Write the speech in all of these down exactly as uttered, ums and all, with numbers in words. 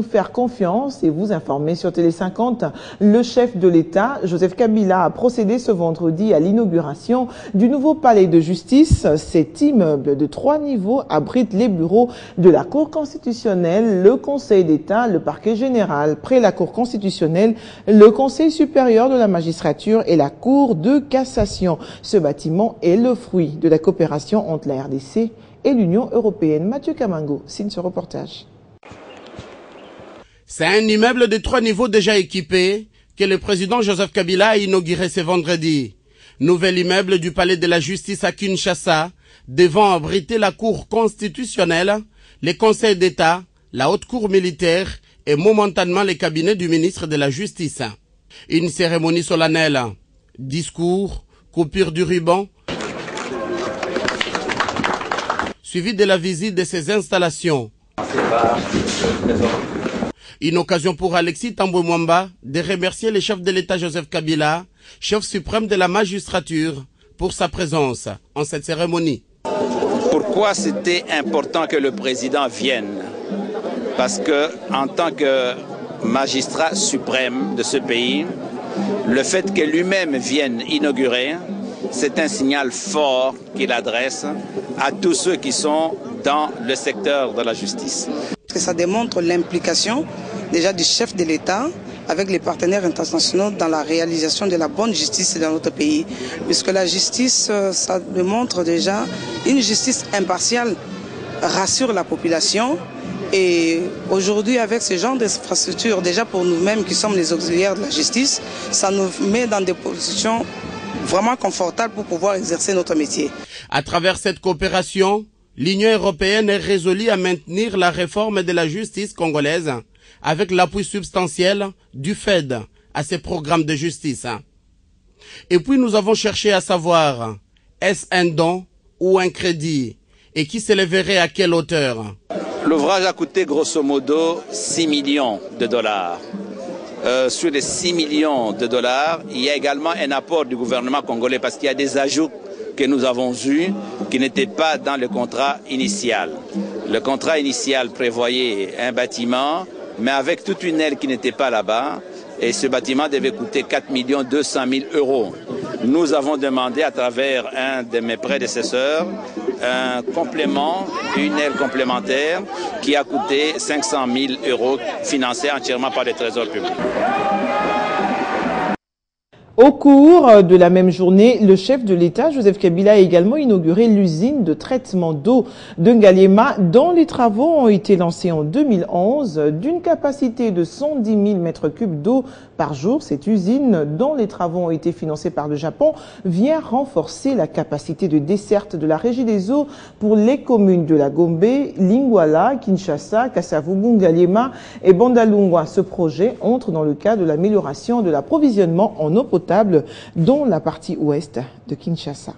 nous faire confiance et vous informer sur Télé cinquante. Le chef de l'État, Joseph Kabila, a procédé ce vendredi à l'inauguration du nouveau palais de justice. Cet immeuble de trois niveaux abrite les bureaux de la Cour constitutionnelle, le Conseil d'État, le parquet général. Près la Cour constitutionnelle, le Conseil supérieur de la magistrature et la Cour de cassation. Ce bâtiment est le fruit de la coopération entre la R D C et l'Union européenne. Mathieu Kamango signe ce reportage. C'est un immeuble de trois niveaux déjà équipé que le président Joseph Kabila a inauguré ce vendredi. Nouvel immeuble du palais de la justice à Kinshasa, devant abriter la Cour constitutionnelle, les conseils d'État, la haute cour militaire et momentanément les cabinets du ministre de la Justice. Une cérémonie solennelle, discours, coupure du ruban, suivi de la visite de ces installations. Une occasion pour Alexis Tambwe Mwamba de remercier le chef de l'État Joseph Kabila, chef suprême de la magistrature, pour sa présence en cette cérémonie. Pourquoi c'était important que le président vienne? Parce que, en tant que magistrat suprême de ce pays, le fait que lui-même vienne inaugurer, c'est un signal fort qu'il adresse à tous ceux qui sont dans le secteur de la justice. Ça démontre l'implication déjà du chef de l'État avec les partenaires internationaux dans la réalisation de la bonne justice dans notre pays. Puisque la justice, ça démontre déjà une justice impartiale, rassure la population. Et aujourd'hui, avec ce genre d'infrastructures, déjà pour nous-mêmes qui sommes les auxiliaires de la justice, ça nous met dans des positions vraiment confortable pour pouvoir exercer notre métier. À travers cette coopération, l'Union européenne est résolue à maintenir la réforme de la justice congolaise avec l'appui substantiel du F E D à ses programmes de justice. Et puis nous avons cherché à savoir, est-ce un don ou un crédit et qui s'élèverait à quelle hauteur? L'ouvrage a coûté grosso modo six millions de dollars. Euh, sur les six millions de dollars, il y a également un apport du gouvernement congolais parce qu'il y a des ajouts que nous avons eus qui n'étaient pas dans le contrat initial. Le contrat initial prévoyait un bâtiment, mais avec toute une aile qui n'était pas là-bas, et ce bâtiment devait coûter quatre millions deux cent mille euros. Nous avons demandé à travers un de mes prédécesseurs un complément, une aile complémentaire qui a coûté cinq cent mille euros financé entièrement par le Trésor public. Au cours de la même journée, le chef de l'État, Joseph Kabila, a également inauguré l'usine de traitement d'eau de Ngaliema, dont les travaux ont été lancés en deux mille onze, d'une capacité de cent dix mille mètres cubes d'eau par jour. Cette usine, dont les travaux ont été financés par le Japon, vient renforcer la capacité de desserte de la Régie des eaux pour les communes de la Gombe, Lingwala, Kinshasa, Kasavubu, Ngaliema et Bandalungwa. Ce projet entre dans le cadre de l'amélioration de l'approvisionnement en eau potable dont la partie ouest de Kinshasa.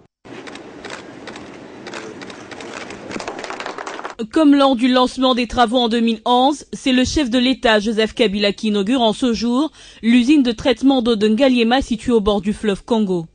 Comme lors du lancement des travaux en deux mille onze, c'est le chef de l'État, Joseph Kabila, qui inaugure en ce jour l'usine de traitement d'eau de Ngaliema située au bord du fleuve Congo.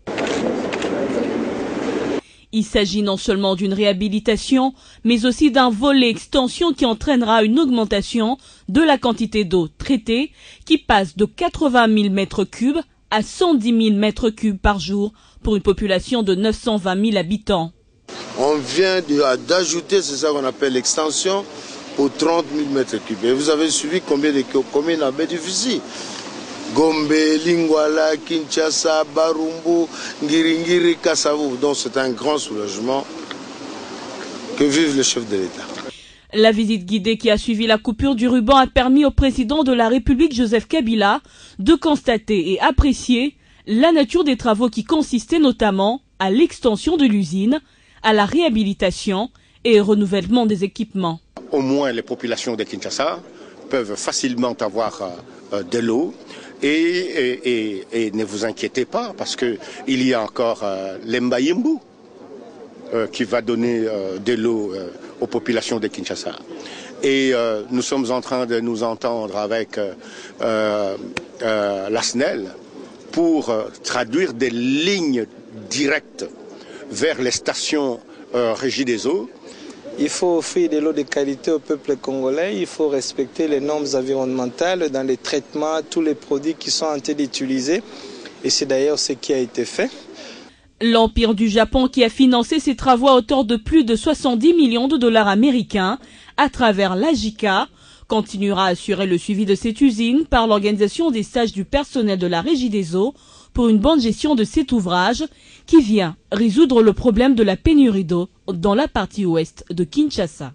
Il s'agit non seulement d'une réhabilitation, mais aussi d'un volet extension qui entraînera une augmentation de la quantité d'eau traitée qui passe de quatre-vingt mille mètres cubes à cent dix mille mètres cubes par jour pour une population de neuf cent vingt mille habitants. On vient d'ajouter, c'est ça qu'on appelle l'extension, aux trente mille mètres cubes. Et vous avez suivi combien de communes en bénéficient? Gombe, Lingwala, Kinshasa, Barumbu, Ngiringiri, Kasavu. Donc c'est un grand soulagement que vive le chef de l'État. La visite guidée qui a suivi la coupure du ruban a permis au président de la République, Joseph Kabila, de constater et apprécier la nature des travaux qui consistaient notamment à l'extension de l'usine, à la réhabilitation et au renouvellement des équipements. Au moins les populations de Kinshasa peuvent facilement avoir euh, de l'eau et, et, et, et ne vous inquiétez pas parce qu'il y a encore euh, l'Mbayimbu euh, qui va donner euh, de l'eau euh, aux populations de Kinshasa. Et euh, nous sommes en train de nous entendre avec euh, euh, l'A S N E L pour euh, traduire des lignes directes vers les stations euh, régies des eaux Il faut offrir de l'eau de qualité au peuple congolais, il faut respecter les normes environnementales dans les traitements, tous les produits qui sont en train d'utiliser. Et c'est d'ailleurs ce qui a été fait. L'Empire du Japon, qui a financé ces travaux à hauteur de plus de soixante-dix millions de dollars américains à travers l'A J C A, continuera à assurer le suivi de cette usine par l'organisation des stages du personnel de la Régie des eaux pour une bonne gestion de cet ouvrage qui vient résoudre le problème de la pénurie d'eau dans la partie ouest de Kinshasa.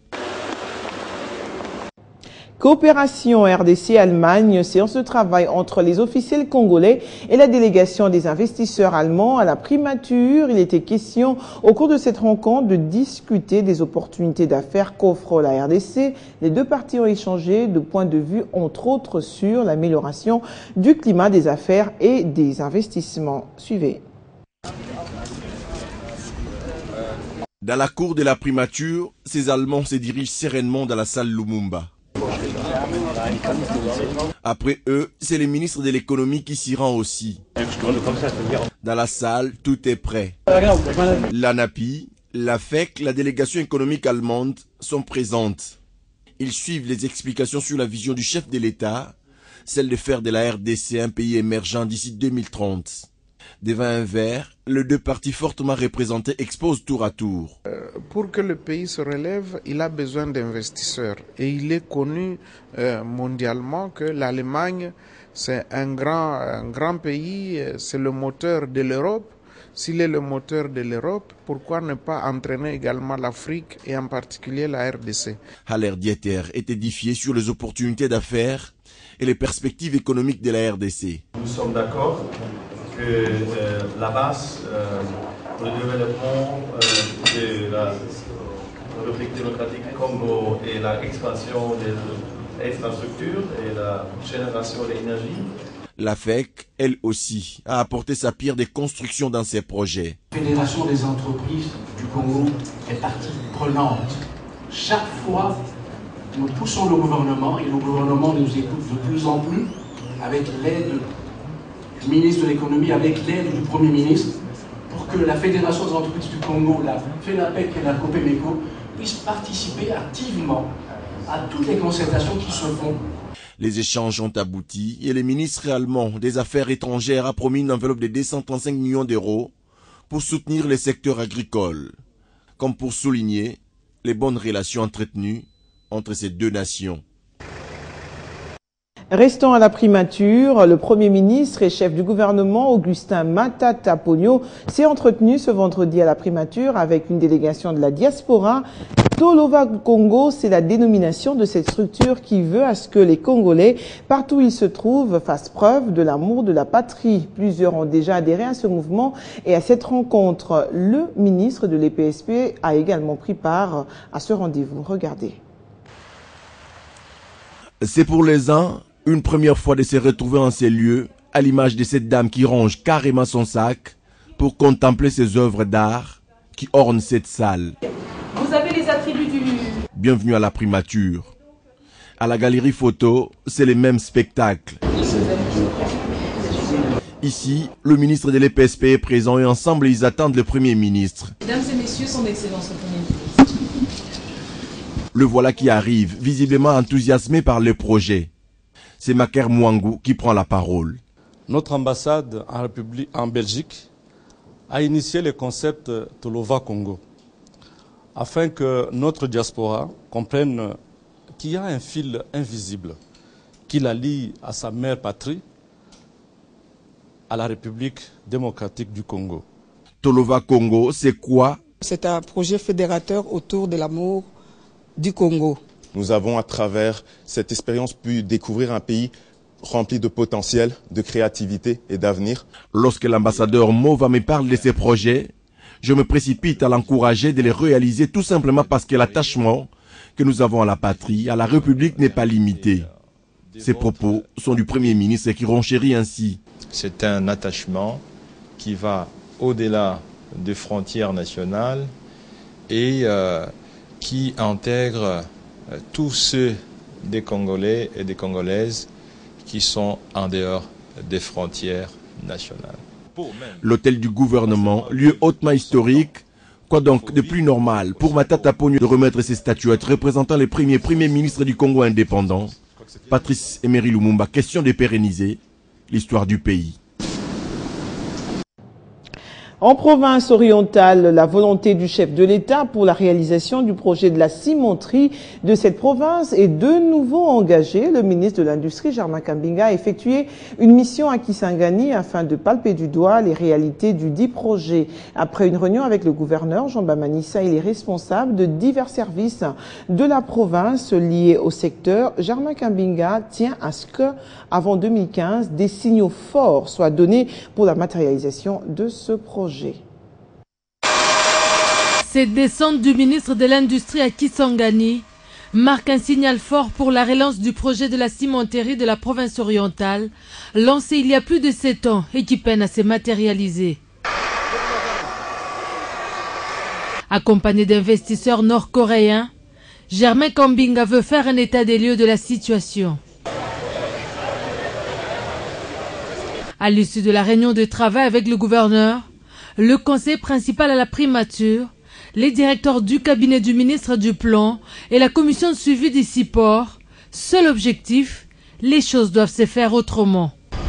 Coopération R D C-Allemagne, séance de travail entre les officiels congolais et la délégation des investisseurs allemands à la primature. Il était question au cours de cette rencontre de discuter des opportunités d'affaires qu'offre la R D C. Les deux parties ont échangé de points de vue, entre autres, sur l'amélioration du climat des affaires et des investissements. Suivez. Dans la cour de la primature, ces Allemands se dirigent sereinement dans la salle Lumumba. Après eux, c'est le ministre de l'économie qui s'y rend aussi. Dans la salle, tout est prêt. L'ANAPI, la F E C, la délégation économique allemande sont présentes. Ils suivent les explications sur la vision du chef de l'État, celle de faire de la R D C un pays émergent d'ici deux mille trente. Devant un verre, les deux partis fortement représentés exposent tour à tour. Euh, pour que le pays se relève, il a besoin d'investisseurs. Et il est connu euh, mondialement que l'Allemagne, c'est un grand, un grand pays, c'est le moteur de l'Europe. S'il est le moteur de l'Europe, pourquoi ne pas entraîner également l'Afrique et en particulier la R D C? Haller Dieter est édifié sur les opportunités d'affaires et les perspectives économiques de la R D C. Nous sommes d'accord que euh, la base euh, pour le développement euh, de la République démocratique du Congo et l'expansion des infrastructures et la génération d'énergie. La F E C, elle aussi, a apporté sa pierre de construction dans ses projets. La Fédération des entreprises du Congo est partie prenante. Chaque fois, nous poussons le gouvernement et le gouvernement nous écoute de plus en plus avec l'aide du ministre de l'économie, avec l'aide du Premier ministre, pour que la Fédération des entreprises du Congo, la FENAPEC et la COPEMECO puissent participer activement à toutes les concertations qui se font. Les échanges ont abouti et le ministre allemand des Affaires étrangères a promis une enveloppe de deux cent trente-cinq millions d'euros pour soutenir les secteurs agricoles, comme pour souligner les bonnes relations entretenues entre ces deux nations. Restant à la primature, le Premier ministre et chef du gouvernement, Augustin Matata Ponyo, s'est entretenu ce vendredi à la primature avec une délégation de la diaspora. Tolova Congo, c'est la dénomination de cette structure qui veut à ce que les Congolais, partout où ils se trouvent, fassent preuve de l'amour de la patrie. Plusieurs ont déjà adhéré à ce mouvement et à cette rencontre. Le ministre de l'E P S P a également pris part à ce rendez-vous. Regardez. C'est pour les uns une première fois de se retrouver en ces lieux, à l'image de cette dame qui range carrément son sac pour contempler ses œuvres d'art qui ornent cette salle. Vous avez les attributs du... Bienvenue à la primature. À la galerie photo, c'est le même spectacle. Ici, le ministre de l'E P S P est présent et ensemble ils attendent le Premier ministre. Mesdames et messieurs, son Excellence le Premier ministre. Le voilà qui arrive, visiblement enthousiasmé par le projet. C'est Maker Mwangu qui prend la parole. Notre ambassade en, République, en Belgique a initié le concept Tolova Congo afin que notre diaspora comprenne qu'il y a un fil invisible qui la lie à sa mère patrie, à la République démocratique du Congo. Tolova Congo, c'est quoi? C'est un projet fédérateur autour de l'amour du Congo. Nous avons, à travers cette expérience, pu découvrir un pays rempli de potentiel, de créativité et d'avenir. Lorsque l'ambassadeur Mova me parle de ces projets, je me précipite à l'encourager de les réaliser tout simplement parce que l'attachement que nous avons à la patrie, à la République n'est pas limité. Ces propos sont du Premier ministre qui renchérit ainsi. C'est un attachement qui va au-delà des frontières nationales et euh, qui intègre tous ceux des Congolais et des Congolaises qui sont en dehors des frontières nationales. L'hôtel du gouvernement, lieu hautement historique, Quoi donc de plus normal pour Matata Ponyo de remettre ses statuettes représentant les premiers premiers ministres du Congo indépendant? Patrice Emery Lumumba, question de pérenniser l'histoire du pays. En province orientale, la volonté du chef de l'État pour la réalisation du projet de la cimenterie de cette province est de nouveau engagée. Le ministre de l'Industrie, Germain Kambinga, a effectué une mission à Kisangani afin de palper du doigt les réalités du dit projet. Après une réunion avec le gouverneur, Jean Bamanissa et les responsables de divers services de la province liés au secteur, Germain Kambinga tient à ce que, avant deux mille quinze, des signaux forts soient donnés pour la matérialisation de ce projet. Cette descente du ministre de l'Industrie à Kisangani marque un signal fort pour la relance du projet de la cimenterie de la province orientale, lancé il y a plus de sept ans et qui peine à se matérialiser. Accompagné d'investisseurs nord-coréens, Germain Kambinga veut faire un état des lieux de la situation. À l'issue de la réunion de travail avec le gouverneur, le conseil principal à la primature, les directeurs du cabinet du ministre du Plan et la commission de suivi des supports, seul objectif, les choses doivent se faire autrement.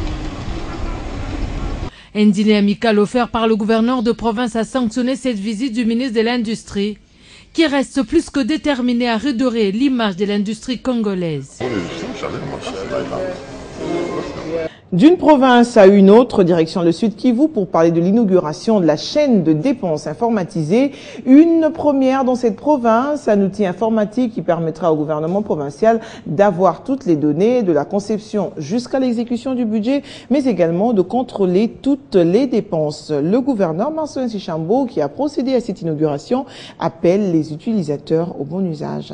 Un dîner amical offert par le gouverneur de province a sanctionné cette visite du ministre de l'Industrie, qui reste plus que déterminé à redorer l'image de l'industrie congolaise. D'une province à une autre, direction le Sud Kivu, pour parler de l'inauguration de la chaîne de dépenses informatisée. Une première dans cette province, un outil informatique qui permettra au gouvernement provincial d'avoir toutes les données de la conception jusqu'à l'exécution du budget, mais également de contrôler toutes les dépenses. Le gouverneur Marcelin Sichambo, qui a procédé à cette inauguration, appelle les utilisateurs au bon usage.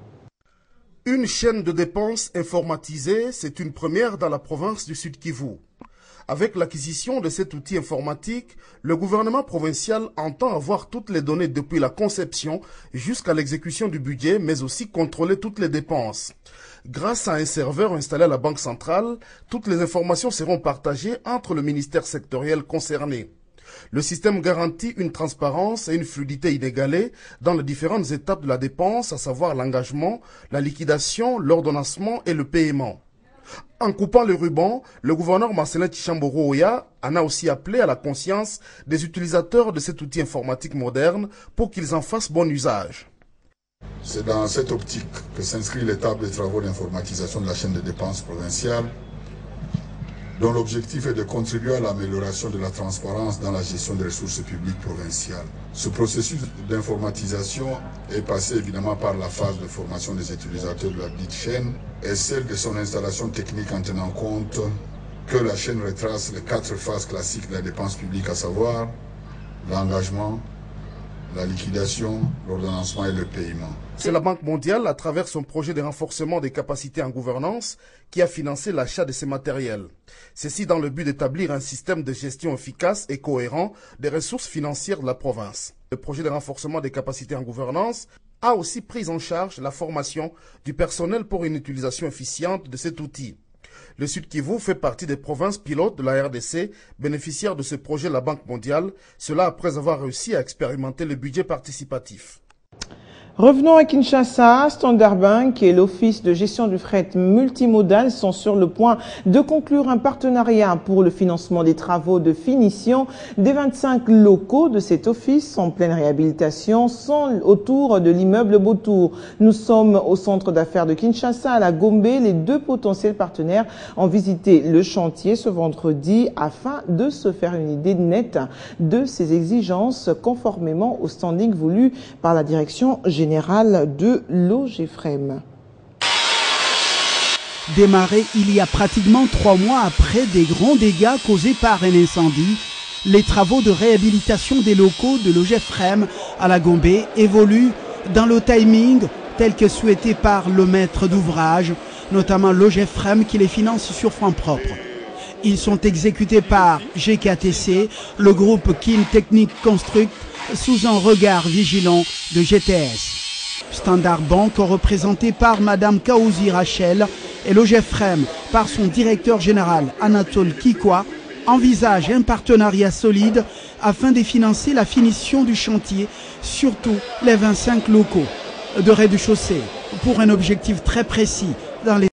Une chaîne de dépenses informatisée, c'est une première dans la province du Sud Kivu. Avec l'acquisition de cet outil informatique, le gouvernement provincial entend avoir toutes les données depuis la conception jusqu'à l'exécution du budget, mais aussi contrôler toutes les dépenses. Grâce à un serveur installé à la Banque centrale, toutes les informations seront partagées entre le ministère sectoriel concerné. Le système garantit une transparence et une fluidité inégalée dans les différentes étapes de la dépense, à savoir l'engagement, la liquidation, l'ordonnancement et le paiement. En coupant le ruban, le gouverneur Marcelin Tshamboro-Oya en a aussi appelé à la conscience des utilisateurs de cet outil informatique moderne pour qu'ils en fassent bon usage. C'est dans cette optique que s'inscrit l'étape des travaux d'informatisation de la chaîne de dépenses provinciale, dont l'objectif est de contribuer à l'amélioration de la transparence dans la gestion des ressources publiques provinciales. Ce processus d'informatisation est passé évidemment par la phase de formation des utilisateurs de la dite chaîne et celle de son installation technique en tenant compte que la chaîne retrace les quatre phases classiques de la dépense publique, à savoir l'engagement, la liquidation, l'ordonnancement et le paiement. C'est la Banque mondiale, à travers son projet de renforcement des capacités en gouvernance, qui a financé l'achat de ces matériels. Ceci dans le but d'établir un système de gestion efficace et cohérent des ressources financières de la province. Le projet de renforcement des capacités en gouvernance a aussi pris en charge la formation du personnel pour une utilisation efficiente de cet outil. Le Sud Kivu fait partie des provinces pilotes de la R D C, bénéficiaires de ce projet de la Banque mondiale, cela après avoir réussi à expérimenter le budget participatif. Revenons à Kinshasa. Standard Bank et l'Office de gestion du fret multimodal sont sur le point de conclure un partenariat pour le financement des travaux de finition des vingt-cinq locaux de cet office en pleine réhabilitation sont autour de l'immeuble Beautour. Nous sommes au centre d'affaires de Kinshasa, à la Gombe. Les deux potentiels partenaires ont visité le chantier ce vendredi afin de se faire une idée nette de ces exigences conformément au standing voulu par la direction générale général de l'OGEFREM. Démarré il y a pratiquement trois mois après des grands dégâts causés par un incendie, les travaux de réhabilitation des locaux de l'OGEFREM à la Gombe évoluent dans le timing tel que souhaité par le maître d'ouvrage, notamment l'OGEFREM qui les finance sur fonds propres. Ils sont exécutés par G K T C, le groupe Kin Technique Construct, sous un regard vigilant de G T S. Standard Bank, représenté par Madame Kaouzi Rachel, et l'OGEFREM par son directeur général Anatole Kikwa, envisage un partenariat solide afin de financer la finition du chantier, surtout les vingt-cinq locaux de rez-de-chaussée, pour un objectif très précis dans les